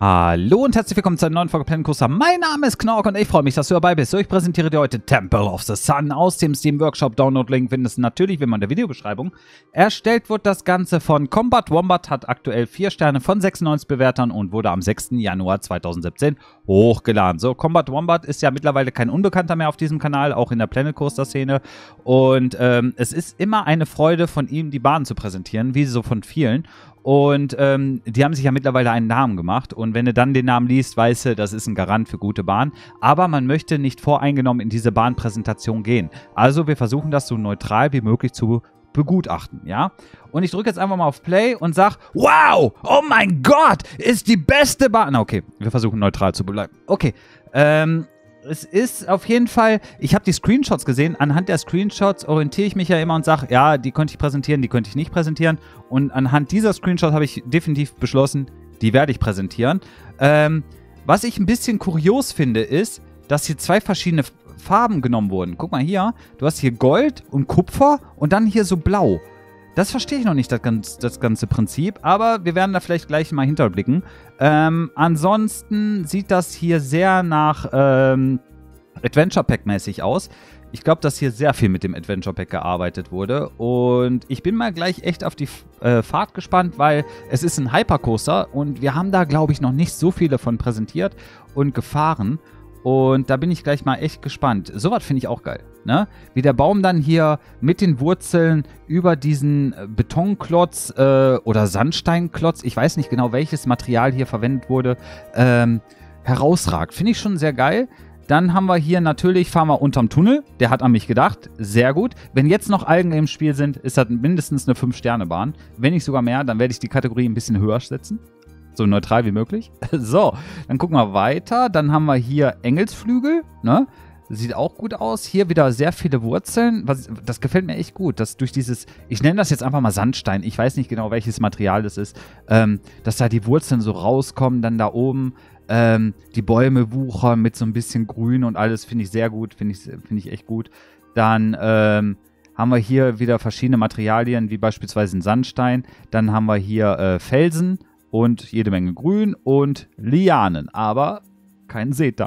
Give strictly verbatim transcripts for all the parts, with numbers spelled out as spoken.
Hallo und herzlich willkommen zu einer neuen Folge Planet Coaster. Mein Name ist Knork und ich freue mich, dass du dabei bist. So, ich präsentiere dir heute Temple of the Sun aus dem Steam Workshop. Download-Link findest du natürlich wie immer in der Videobeschreibung. Erstellt wird das Ganze von Combat Wombat, hat aktuell vier Sterne von sechsundneunzig Bewertern und wurde am sechsten Januar zweitausendsiebzehn hochgeladen. So, Combat Wombat ist ja mittlerweile kein Unbekannter mehr auf diesem Kanal, auch in der Planet Coaster Szene. Und ähm, es ist immer eine Freude, von ihm die Bahn zu präsentieren, wie so von vielen. Und ähm, die haben sich ja mittlerweile einen Namen gemacht. Und wenn du dann den Namen liest, weißt du, das ist ein Garant für gute Bahn. Aber man möchte nicht voreingenommen in diese Bahnpräsentation gehen. Also wir versuchen das so neutral wie möglich zu begutachten, ja? Und ich drücke jetzt einfach mal auf Play und sag, wow, oh mein Gott, ist die beste Bahn. Na okay, wir versuchen neutral zu bleiben. Okay, ähm... es ist auf jeden Fall, ich habe die Screenshots gesehen, anhand der Screenshots orientiere ich mich ja immer und sage, ja, die könnte ich präsentieren, die könnte ich nicht präsentieren. Und anhand dieser Screenshots habe ich definitiv beschlossen, die werde ich präsentieren. Ähm, was ich ein bisschen kurios finde, ist, dass hier zwei verschiedene Farben genommen wurden. Guck mal hier, du hast hier Gold und Kupfer und dann hier so Blau. Das verstehe ich noch nicht, das ganze, das ganze Prinzip, aber wir werden da vielleicht gleich mal hinterblicken. Ähm, ansonsten sieht das hier sehr nach ähm, Adventure Pack mäßig aus. Ich glaube, dass hier sehr viel mit dem Adventure Pack gearbeitet wurde und ich bin mal gleich echt auf die äh, Fahrt gespannt, weil es ist ein Hypercoaster und wir haben da, glaube ich, noch nicht so viele von präsentiert und gefahren. Und da bin ich gleich mal echt gespannt. Sowas finde ich auch geil, ne? Wie der Baum dann hier mit den Wurzeln über diesen Betonklotz äh, oder Sandsteinklotz, ich weiß nicht genau, welches Material hier verwendet wurde, ähm, herausragt. Finde ich schon sehr geil. Dann haben wir hier natürlich, fahren wir unterm Tunnel. Der hat an mich gedacht. Sehr gut. Wenn jetzt noch Algen im Spiel sind, ist das mindestens eine fünf Sterne Bahn. Wenn nicht sogar mehr, dann werde ich die Kategorie ein bisschen höher setzen. So neutral wie möglich. So, dann gucken wir weiter. Dann haben wir hier Engelsflügel, ne? Sieht auch gut aus. Hier wieder sehr viele Wurzeln. Was, das gefällt mir echt gut, dass durch dieses, ich nenne das jetzt einfach mal Sandstein, ich weiß nicht genau, welches Material das ist, ähm, dass da die Wurzeln so rauskommen, dann da oben ähm, die Bäume wuchern mit so ein bisschen Grün und alles, finde ich sehr gut, finde ich, find ich echt gut. Dann ähm, haben wir hier wieder verschiedene Materialien, wie beispielsweise ein Sandstein. Dann haben wir hier äh, Felsen und jede Menge Grün und Lianen, aber kein Seetang.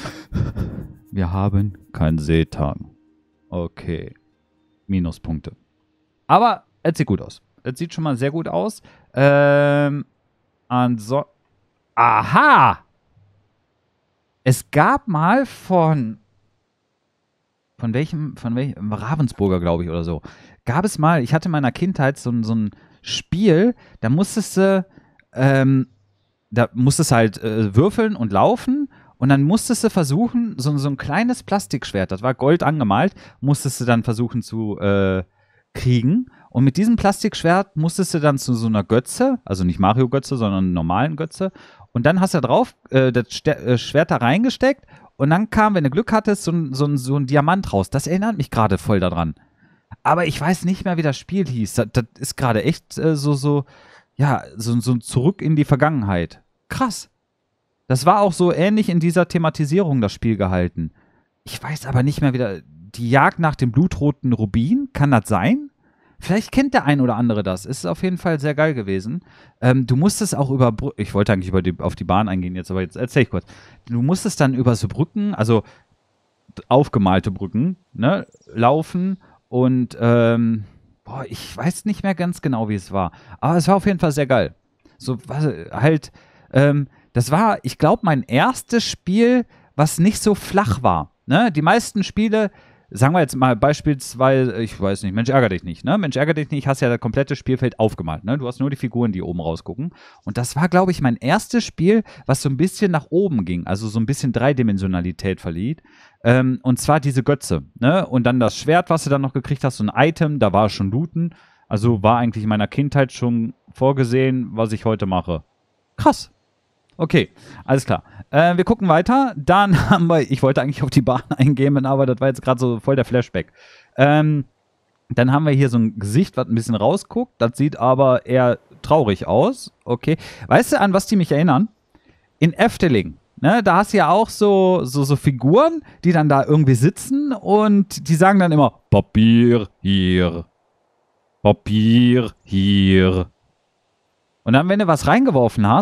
Wir haben keinen Seetang. Okay. Minuspunkte. Aber es sieht gut aus. Es sieht schon mal sehr gut aus. Ähm, anso Aha! Es gab mal von von welchem, von welchem, Ravensburger, glaube ich, oder so, gab es mal, ich hatte in meiner Kindheit so, so ein Spiel, da musstest du ähm, da musstest du halt äh, würfeln und laufen. Und dann musstest du versuchen, so, so ein kleines Plastikschwert, das war Gold angemalt, musstest du dann versuchen zu äh, kriegen. Und mit diesem Plastikschwert musstest du dann zu so einer Götze, also nicht Mario-Götze, sondern einen normalen Götze. Und dann hast du da drauf äh, das Ster äh, Schwert da reingesteckt. Und dann kam, wenn du Glück hattest, so ein, so ein, so ein Diamant raus. Das erinnert mich gerade voll daran. Aber ich weiß nicht mehr, wie das Spiel hieß. Das, das ist gerade echt äh, so, so, ja, so, so zurück in die Vergangenheit. Krass. Das war auch so ähnlich in dieser Thematisierung, das Spiel gehalten. Ich weiß aber nicht mehr wieder, die Jagd nach dem blutroten Rubin, kann das sein? Vielleicht kennt der ein oder andere das. Ist auf jeden Fall sehr geil gewesen. Ähm, du musstest auch über, ich wollte eigentlich über die, auf die Bahn eingehen jetzt, aber jetzt erzähl ich kurz. Du musstest dann über so Brücken, also aufgemalte Brücken, ne, laufen und, ähm, boah, ich weiß nicht mehr ganz genau, wie es war. Aber es war auf jeden Fall sehr geil. So, was, halt, ähm, das war, ich glaube, mein erstes Spiel, was nicht so flach war. Ne? Die meisten Spiele, sagen wir jetzt mal beispielsweise, ich weiß nicht, Mensch, ärgere dich nicht. Ne? Mensch, ärgere dich nicht, hast ja das komplette Spielfeld aufgemalt. Ne? Du hast nur die Figuren, die oben rausgucken. Und das war, glaube ich, mein erstes Spiel, was so ein bisschen nach oben ging. Also so ein bisschen Dreidimensionalität verlieh. Ähm, und zwar diese Götze. Ne? Und dann das Schwert, was du dann noch gekriegt hast, so ein Item, da war schon Looten. Also war eigentlich in meiner Kindheit schon vorgesehen, was ich heute mache. Krass. Okay, alles klar. Äh, wir gucken weiter. Dann haben wir, ich wollte eigentlich auf die Bahn eingehen, aber das war jetzt gerade so voll der Flashback. Ähm, dann haben wir hier so ein Gesicht, was ein bisschen rausguckt. Das sieht aber eher traurig aus. Okay. Weißt du, an was die mich erinnern? In Efteling. Ne, da hast du ja auch so, so, so Figuren, die dann da irgendwie sitzen und die sagen dann immer, Papier hier. Papier hier. Und dann, wenn du was reingeworfen hast,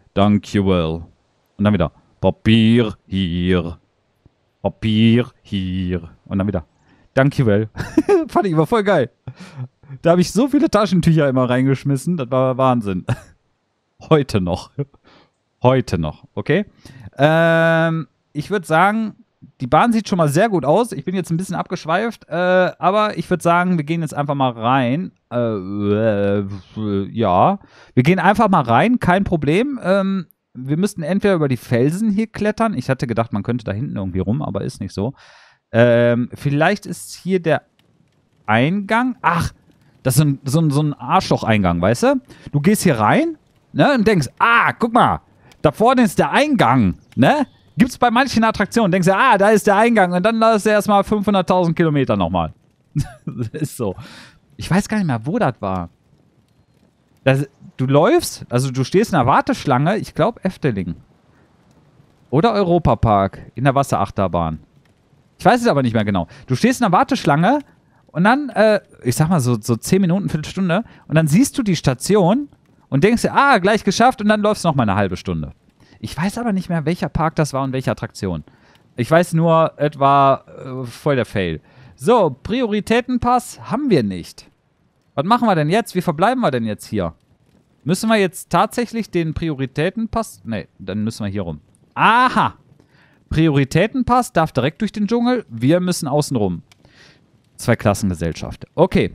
Danke well. Und dann wieder Papier hier. Papier hier. Und dann wieder Danke well. Fand ich immer voll geil. Da habe ich so viele Taschentücher immer reingeschmissen. Das war Wahnsinn. Heute noch. Heute noch, okay? Ähm, ich würde sagen, die Bahn sieht schon mal sehr gut aus. Ich bin jetzt ein bisschen abgeschweift, äh, aber ich würde sagen, wir gehen jetzt einfach mal rein. Äh, äh, ja, wir gehen einfach mal rein, kein Problem. Ähm, wir müssten entweder über die Felsen hier klettern. Ich hatte gedacht, man könnte da hinten irgendwie rum, aber ist nicht so. Ähm, vielleicht ist hier der Eingang. Ach, das ist so ein, so ein, so ein Arschloch-Eingang, weißt du? Du gehst hier rein, ne, und denkst, ah, guck mal, da vorne ist der Eingang, ne? Gibt's bei manchen Attraktionen, denkst du, ah, da ist der Eingang und dann läufst du erstmal fünfhunderttausend Kilometer nochmal. Das ist so. Ich weiß gar nicht mehr, wo das war. Das, du läufst, also du stehst in der Warteschlange, ich glaube Efteling. Oder Europapark in der Wasserachterbahn. Ich weiß es aber nicht mehr genau. Du stehst in der Warteschlange und dann, äh, ich sag mal so, so zehn Minuten, Viertelstunde und dann siehst du die Station und denkst dir, ah, gleich geschafft und dann läufst du noch mal eine halbe Stunde. Ich weiß aber nicht mehr, welcher Park das war und welche Attraktion. Ich weiß nur, es war äh, voll der Fail. So, Prioritätenpass haben wir nicht. Was machen wir denn jetzt? Wie verbleiben wir denn jetzt hier? Müssen wir jetzt tatsächlich den Prioritätenpass... Ne, dann müssen wir hier rum. Aha! Prioritätenpass darf direkt durch den Dschungel. Wir müssen außen rum. Zweiklassengesellschaft. Okay.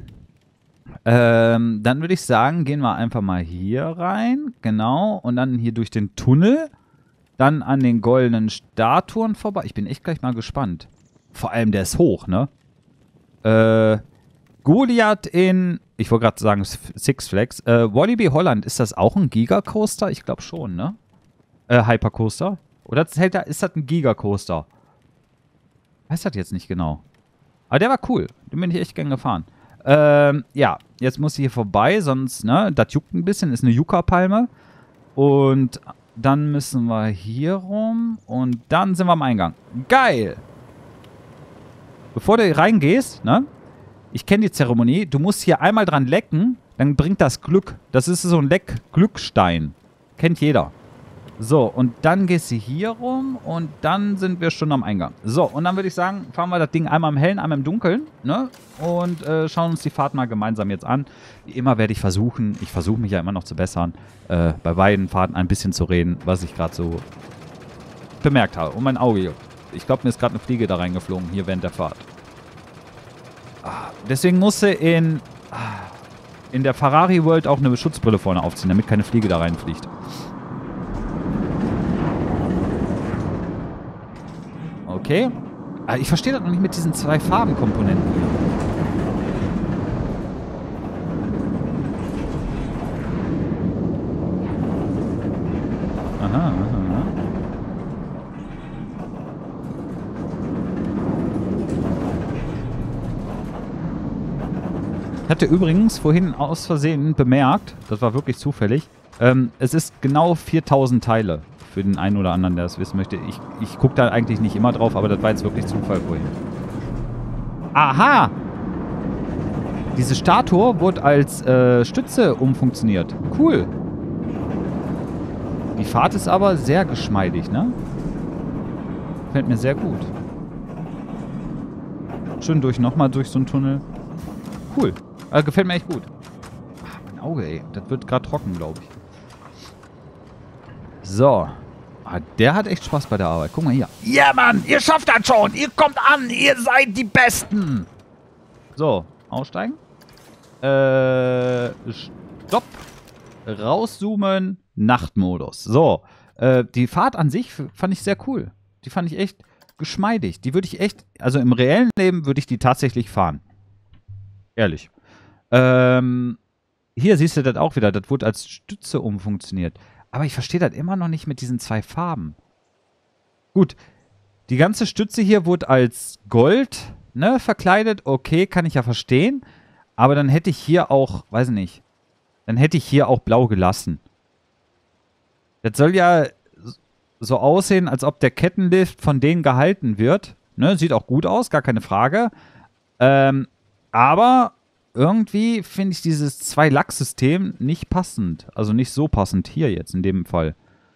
Ähm, dann würde ich sagen, gehen wir einfach mal hier rein. Genau. Und dann hier durch den Tunnel. Dann an den goldenen Statuen vorbei. Ich bin echt gleich mal gespannt. Vor allem, der ist hoch, ne? Äh, Goliath in... Ich wollte gerade sagen Six Flags. Äh, Walibi Holland. Ist das auch ein Giga-Coaster? Ich glaube schon, ne? Äh, Hypercoaster? Oder ist das ein Giga-Coaster? Weiß das jetzt nicht genau. Aber der war cool. Den bin ich echt gern gefahren. Ähm, ja, jetzt muss ich hier vorbei, sonst, ne, das juckt ein bisschen, ist eine Yucca-Palme. Und dann müssen wir hier rum und dann sind wir am Eingang. Geil! Bevor du reingehst, ne, ich kenne die Zeremonie, du musst hier einmal dran lecken, dann bringt das Glück. Das ist so ein Leck-Glückstein. Kennt jeder. So, und dann gehst du hier rum und dann sind wir schon am Eingang. So, und dann würde ich sagen, fahren wir das Ding einmal im Hellen, einmal im Dunkeln, ne? Und äh, schauen uns die Fahrt mal gemeinsam jetzt an. Wie immer werde ich versuchen, ich versuche mich ja immer noch zu bessern, äh, bei beiden Fahrten ein bisschen zu reden, was ich gerade so bemerkt habe. Und mein Auge, ich glaube, mir ist gerade eine Fliege da reingeflogen, hier während der Fahrt. Ah, deswegen musste in, ah, in der Ferrari World auch eine Schutzbrille vorne aufziehen, damit keine Fliege da reinfliegt. Okay. Aber ich verstehe das noch nicht mit diesen zwei Farbenkomponenten hier. Aha, aha, aha. Ich hatte übrigens vorhin aus Versehen bemerkt, das war wirklich zufällig, ähm, es ist genau viertausend Teile. Für den einen oder anderen, der das wissen möchte. Ich, ich gucke da eigentlich nicht immer drauf, aber das war jetzt wirklich Zufall vorhin. Aha! Diese Statue wurde als äh, Stütze umfunktioniert. Cool. Die Fahrt ist aber sehr geschmeidig, ne? Gefällt mir sehr gut. Schön durch, nochmal durch so einen Tunnel. Cool. Also gefällt mir echt gut. Ach, mein Auge, ey. Das wird gerade trocken, glaube ich. So. Ah, der hat echt Spaß bei der Arbeit. Guck mal hier. Ja, Mann, ihr schafft das schon. Ihr kommt an. Ihr seid die Besten. So, aussteigen. Äh, stopp. Rauszoomen. Nachtmodus. So, äh, die Fahrt an sich fand ich sehr cool. Die fand ich echt geschmeidig. Die würde ich echt, also im reellen Leben würde ich die tatsächlich fahren. Ehrlich. Ähm, hier siehst du das auch wieder. Das wurde als Stütze umfunktioniert. Aber ich verstehe das immer noch nicht mit diesen zwei Farben. Gut, die ganze Stütze hier wurde als Gold, ne, verkleidet. Okay, kann ich ja verstehen. Aber dann hätte ich hier auch, weiß ich nicht, dann hätte ich hier auch blau gelassen. Das soll ja so aussehen, als ob der Kettenlift von denen gehalten wird. Ne, sieht auch gut aus, gar keine Frage. Ähm, aber irgendwie finde ich dieses Zwei-Lack-System nicht passend. Also nicht so passend hier jetzt in dem Fall.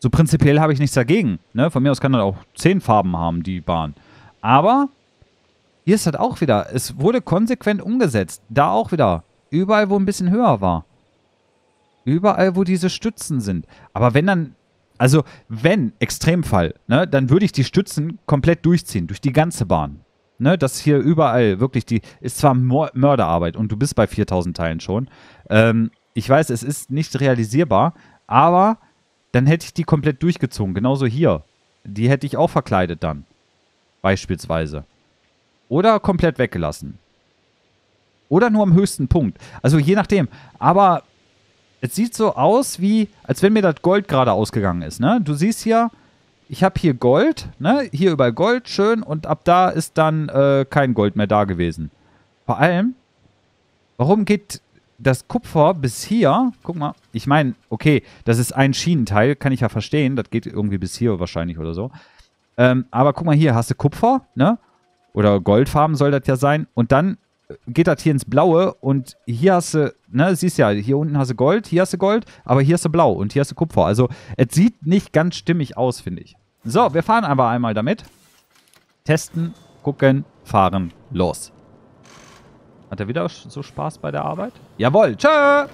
So prinzipiell habe ich nichts dagegen. Ne? Von mir aus kann er auch zehn Farben haben, die Bahn. Aber hier ist das auch wieder. Es wurde konsequent umgesetzt. Da auch wieder. Überall, wo ein bisschen höher war. Überall, wo diese Stützen sind. Aber wenn dann, also wenn, Extremfall, ne, dann würde ich die Stützen komplett durchziehen. Durch die ganze Bahn. Ne, das hier überall wirklich, die ist zwar Mörderarbeit und du bist bei viertausend Teilen schon. Ähm, ich weiß, es ist nicht realisierbar, aber dann hätte ich die komplett durchgezogen. Genauso hier. Die hätte ich auch verkleidet dann. Beispielsweise. Oder komplett weggelassen. Oder nur am höchsten Punkt. Also je nachdem. Aber es sieht so aus, wie, als wenn mir das Gold gerade ausgegangen ist. Ne? Du siehst hier, ich habe hier Gold. Ne? Hier überall Gold, schön. Und ab da ist dann äh, kein Gold mehr da gewesen. Vor allem, warum geht das Kupfer bis hier? Guck mal, ich meine, okay, das ist ein Schienenteil, kann ich ja verstehen. Das geht irgendwie bis hier wahrscheinlich oder so. Ähm, aber guck mal hier, hast du Kupfer, ne? Oder Goldfarben soll das ja sein. Und dann geht das hier ins Blaue und hier hast du, ne, siehst ja, hier unten hast du Gold, hier hast du Gold, aber hier hast du Blau und hier hast du Kupfer. Also, es sieht nicht ganz stimmig aus, finde ich. So, wir fahren aber einmal damit. Testen, gucken, fahren, los. Hat er wieder so Spaß bei der Arbeit? Jawohl, tschö!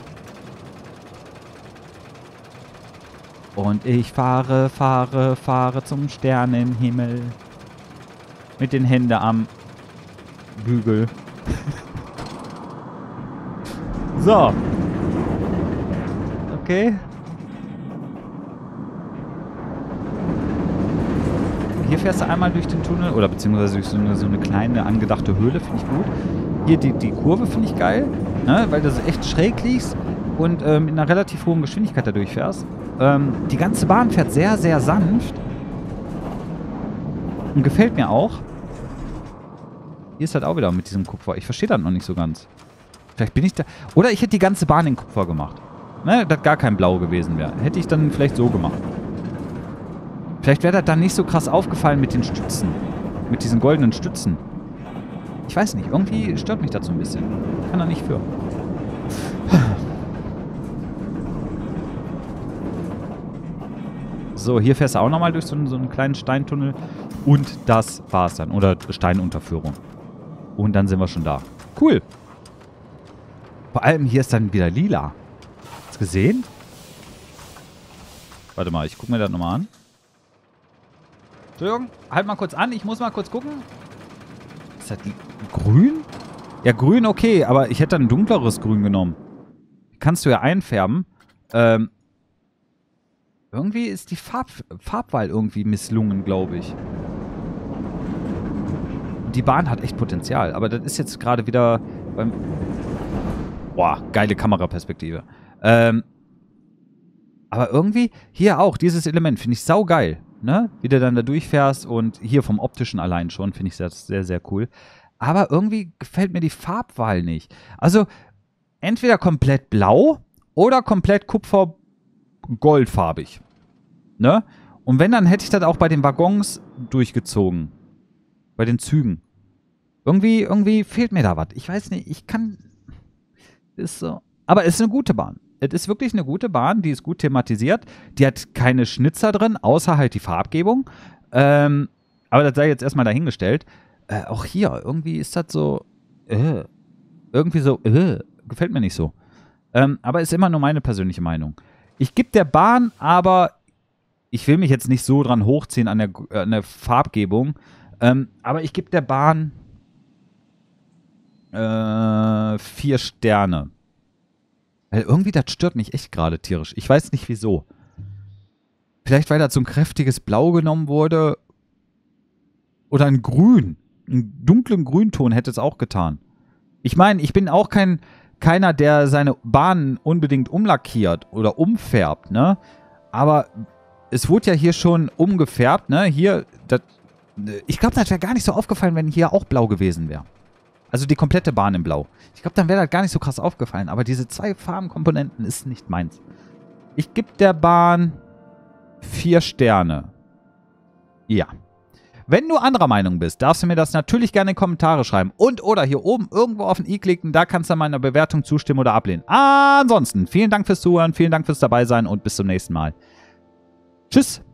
Und ich fahre, fahre, fahre zum Sternenhimmel. Mit den Händen am Bügel. So. Okay. Hier fährst du einmal durch den Tunnel, oder beziehungsweise durch so eine, so eine kleine angedachte Höhle, finde ich gut. Hier die, die Kurve finde ich geil, ne, weil du so echt schräg liegst und ähm, in einer relativ hohen Geschwindigkeit da durchfährst. Ähm, die ganze Bahn fährt sehr, sehr sanft. Und gefällt mir auch. Hier ist halt auch wieder mit diesem Kupfer. Ich verstehe das noch nicht so ganz. Vielleicht bin ich da... Oder ich hätte die ganze Bahn in Kupfer gemacht. Ne, dass gar kein Blau gewesen wäre. Hätte ich dann vielleicht so gemacht. Vielleicht wäre das dann nicht so krass aufgefallen mit den Stützen. Mit diesen goldenen Stützen. Ich weiß nicht. Irgendwie stört mich das so ein bisschen. Kann da nicht für. So, hier fährst du auch nochmal durch so einen, so einen kleinen Steintunnel. Und das war's dann. Oder Steinunterführung. Und dann sind wir schon da. Cool. Vor allem hier ist dann wieder lila. Hast du gesehen? Warte mal, ich gucke mir das nochmal an. Entschuldigung, halt mal kurz an. Ich muss mal kurz gucken. Ist das grün? Ja, grün okay, aber ich hätte ein dunkleres Grün genommen. Kannst du ja einfärben. Ähm, irgendwie ist die Farb Farbwahl irgendwie misslungen, glaube ich. Die Bahn hat echt Potenzial, aber das ist jetzt gerade wieder beim... Boah, geile Kameraperspektive. Ähm, aber irgendwie, hier auch, dieses Element finde ich saugeil, ne? Wie du dann da durchfährst und hier vom Optischen allein schon, finde ich das sehr, sehr cool. Aber irgendwie gefällt mir die Farbwahl nicht. Also, entweder komplett blau oder komplett kupfer-goldfarbig, ne? Und wenn, dann hätte ich das auch bei den Waggons durchgezogen. Bei den Zügen. Irgendwie, irgendwie fehlt mir da was. Ich weiß nicht, ich kann... Ist so. Aber es ist eine gute Bahn. Es ist wirklich eine gute Bahn, die ist gut thematisiert. Die hat keine Schnitzer drin, außer halt die Farbgebung. Ähm, aber das sei jetzt erstmal dahingestellt. Äh, auch hier, irgendwie ist das so... Äh, irgendwie so... Äh, gefällt mir nicht so. Ähm, aber ist immer nur meine persönliche Meinung. Ich gebe der Bahn aber... Ich will mich jetzt nicht so dran hochziehen an der, an der Farbgebung. Ähm, aber ich gebe der Bahn äh, vier Sterne. Weil irgendwie, das stört mich echt gerade tierisch. Ich weiß nicht wieso. Vielleicht, weil da so ein kräftiges Blau genommen wurde. Oder ein Grün. Einen dunklen Grünton hätte es auch getan. Ich meine, ich bin auch kein, keiner, der seine Bahnen unbedingt umlackiert oder umfärbt, ne? Aber es wurde ja hier schon umgefärbt, ne? Hier, das... Ich glaube, das wäre gar nicht so aufgefallen, wenn hier auch blau gewesen wäre. Also die komplette Bahn in blau. Ich glaube, dann wäre das gar nicht so krass aufgefallen. Aber diese zwei Farbenkomponenten ist nicht meins. Ich gebe der Bahn vier Sterne. Ja. Wenn du anderer Meinung bist, darfst du mir das natürlich gerne in die Kommentare schreiben. Und oder hier oben irgendwo auf ein i klicken. Da kannst du meiner Bewertung zustimmen oder ablehnen. Ansonsten, vielen Dank fürs Zuhören, vielen Dank fürs Dabeisein und bis zum nächsten Mal. Tschüss.